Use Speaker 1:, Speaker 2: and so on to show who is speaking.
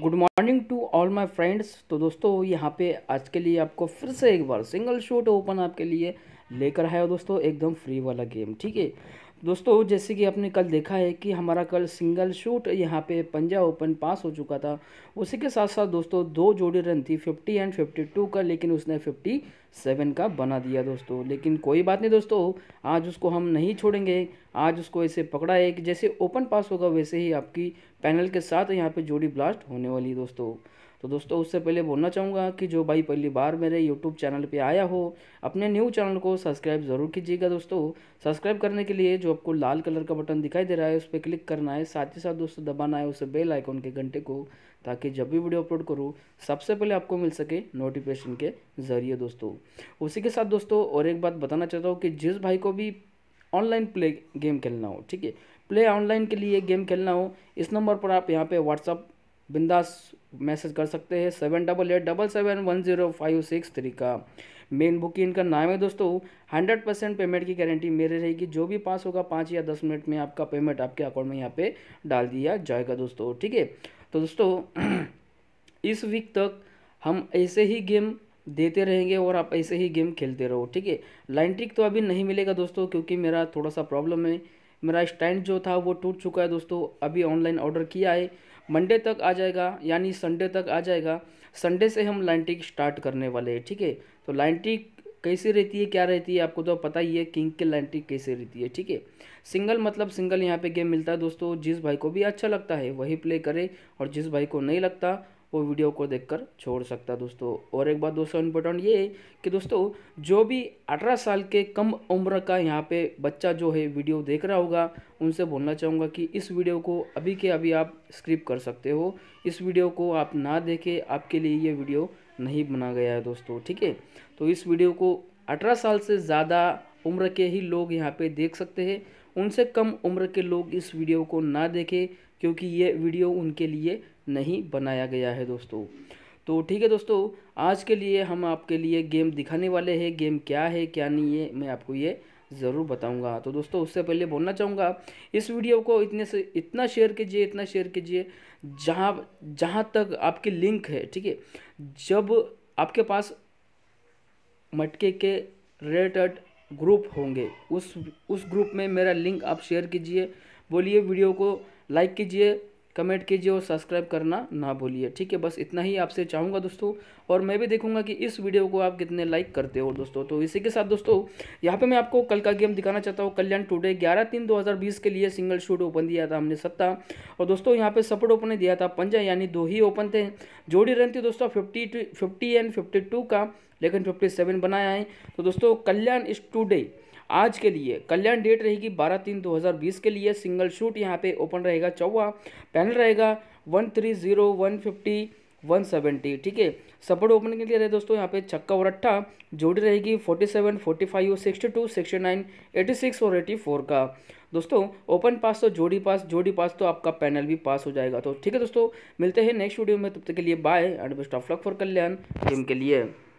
Speaker 1: Good morning to all my friends. तो दोस्तों यहाँ पे आज के लिए आपको फिर से एक बार सिंगल शॉट ओपन आपके लिए लेकर आया हो दोस्तों, एकदम फ्री वाला गेम। ठीक है दोस्तों, जैसे कि आपने कल देखा है कि हमारा कल सिंगल शूट यहाँ पे पंजाब ओपन पास हो चुका था। उसी के साथ साथ दोस्तों दो जोड़ी रन थी 50 एंड 52 का, लेकिन उसने 57 का बना दिया दोस्तों। लेकिन कोई बात नहीं दोस्तों, आज उसको हम नहीं छोड़ेंगे। आज उसको ऐसे पकड़ा है कि जैसे ओपन पास होगा वैसे ही आपकी पैनल के साथ यहाँ पे जोड़ी ब्लास्ट होने वाली है दोस्तों। तो दोस्तों उससे पहले बोलना चाहूँगा कि जो भाई पहली बार मेरे यूट्यूब चैनल पे आया हो, अपने न्यू चैनल को सब्सक्राइब ज़रूर कीजिएगा दोस्तों। सब्सक्राइब करने के लिए जो आपको लाल कलर का बटन दिखाई दे रहा है उस पर क्लिक करना है, साथ ही साथ दोस्तों दबाना है उस बेल आइकॉन के घंटे को, ताकि जब भी वीडियो अपलोड करूँ सबसे पहले आपको मिल सके नोटिफिकेशन के ज़रिए दोस्तों। उसी के साथ दोस्तों और एक बात बताना चाहता हूँ कि जिस भाई को भी ऑनलाइन प्ले गेम खेलना हो, ठीक है, प्ले ऑनलाइन के लिए गेम खेलना हो, इस नंबर पर आप यहाँ पे व्हाट्सअप बिंदास मैसेज कर सकते हैं 7887710563 का। मेन बुक इनका नाम है दोस्तों। 100% पेमेंट की गारंटी मेरे रहेगी। जो भी पास होगा 5 या 10 मिनट में आपका पेमेंट आपके अकाउंट में यहाँ पे डाल दिया जाएगा दोस्तों। ठीक है, तो दोस्तों इस वीक तक हम ऐसे ही गेम देते रहेंगे और आप ऐसे ही गेम खेलते रहो। ठीक है, लाइन ट्रिक तो अभी नहीं मिलेगा दोस्तों, क्योंकि मेरा थोड़ा सा प्रॉब्लम है। मेरा स्टैंड जो था वो टूट चुका है दोस्तों। अभी ऑनलाइन ऑर्डर किया है, मंडे तक आ जाएगा, यानी संडे तक आ जाएगा। संडे से हम लाइन ट्रिक स्टार्ट करने वाले हैं। ठीक है, तो लाइन ट्रिक कैसी रहती है, क्या रहती है, आपको तो पता ही है किंग की लाइन ट्रिक कैसे रहती है। ठीक है, सिंगल मतलब सिंगल यहाँ पे गेम मिलता है दोस्तों। जिस भाई को भी अच्छा लगता है वही प्ले करे, और जिस भाई को नहीं लगता वो वीडियो को देखकर छोड़ सकता है दोस्तों। और एक बात दोस्तों इम्पोर्टेंट ये है कि दोस्तों जो भी 18 साल के कम उम्र का यहाँ पे बच्चा जो है वीडियो देख रहा होगा, उनसे बोलना चाहूँगा कि इस वीडियो को अभी के अभी आप स्किप कर सकते हो। इस वीडियो को आप ना देखें, आपके लिए ये वीडियो नहीं बना गया है दोस्तों। ठीक है, तो इस वीडियो को 18 साल से ज़्यादा उम्र के ही लोग यहाँ पे देख सकते हैं। उनसे कम उम्र के लोग इस वीडियो को ना देखें, क्योंकि ये वीडियो उनके लिए नहीं बनाया गया है दोस्तों। तो ठीक है दोस्तों, आज के लिए हम आपके लिए गेम दिखाने वाले हैं। गेम क्या है क्या नहीं है मैं आपको ये ज़रूर बताऊंगा। तो दोस्तों उससे पहले बोलना चाहूँगा, इस वीडियो को इतने से इतना शेयर कीजिए, इतना शेयर कीजिए जहाँ जहाँ तक आपकी लिंक है। ठीक है, जब आपके पास मटके के रिलेटेड ग्रुप होंगे, उस ग्रुप में मेरा लिंक आप शेयर कीजिए, बोलिए वीडियो को लाइक कीजिए, कमेंट कीजिए और सब्सक्राइब करना ना भूलिए। ठीक है, बस इतना ही आपसे चाहूँगा दोस्तों, और मैं भी देखूंगा कि इस वीडियो को आप कितने लाइक करते हो दोस्तों। तो इसी के साथ दोस्तों यहाँ पे मैं आपको कल का गेम दिखाना चाहता हूँ। कल्याण टुडे 11/3/2020 के लिए सिंगल शूट ओपन दिया था हमने 7, और दोस्तों यहाँ पे सपोर्ट ओपन दिया था 5, यानी 2 ही ओपन थे। जोड़ी रन थी दोस्तों 50 एंड 52 का, लेकिन 57 बनाया है। तो दोस्तों कल्याण इस टुडे आज के लिए कल्याण डेट रहेगी 12/3/2020 के लिए। सिंगल शूट यहाँ पे ओपन रहेगा 4, पैनल रहेगा 130, 150, 170। ठीक है, सपोर्ट ओपन के लिए रहे दोस्तों यहाँ पे छक्का और अट्ठा। जोड़ी रहेगी 47, 45, 62, 69, 86 और 84 का। दोस्तों ओपन पास तो जोड़ी पास तो आपका पैनल भी पास हो जाएगा। तो ठीक है दोस्तों, मिलते हैं नेक्स्ट वीडियो में, तब तक के लिए bye and best of luck for Kalyan game के लिए।